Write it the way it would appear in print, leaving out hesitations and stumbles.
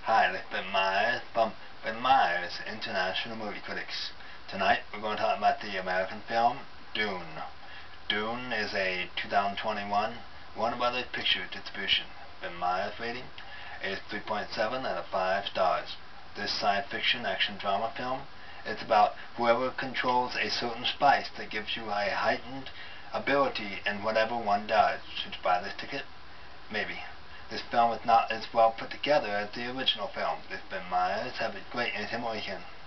Hi, this is Ben Meyers from Ben Meyers International Movie Critics. Tonight we're going to talk about the American film Dune. Dune is a 2021 Warner Brothers Picture distribution. Ben Meyers rating is 3.7 out of 5 stars. This science fiction action drama film is about whoever controls a certain spice that gives you a heightened ability in whatever one does. Should you buy this ticket? Maybe. This film is not as well put together as the original film. This has been Meyers. Have a great entertainment weekend.